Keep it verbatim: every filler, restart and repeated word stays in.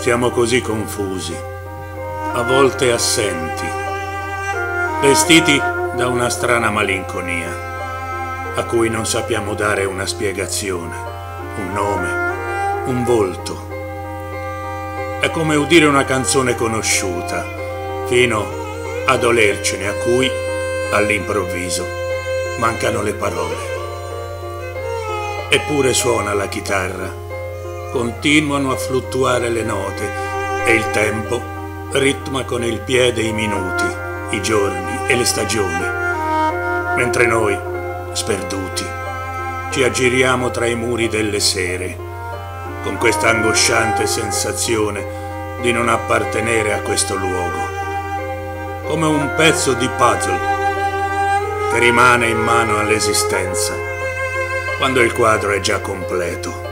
Siamo così confusi, a volte assenti, vestiti da una strana malinconia, a cui non sappiamo dare una spiegazione, un nome, un volto. È come udire una canzone conosciuta, fino a dolercene, a cui, all'improvviso, mancano le parole. Eppure suona la chitarra, continuano a fluttuare le note e il tempo ritma con il piede i minuti, i giorni e le stagioni, mentre noi, sperduti, ci aggiriamo tra i muri delle sere, con questa angosciante sensazione di non appartenere a questo luogo, come un pezzo di puzzle che rimane in mano all'esistenza, quando il quadro è già completo.